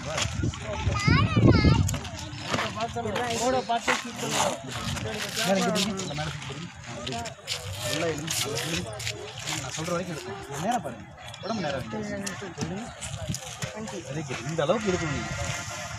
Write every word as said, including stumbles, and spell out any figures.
ஓகேவா? நான் சொல்ற வரைக்கும் இருக்கும். நேரம் பாருங்க, உடம்பு நேரம் இந்த அளவுக்கு இருக்கணும்.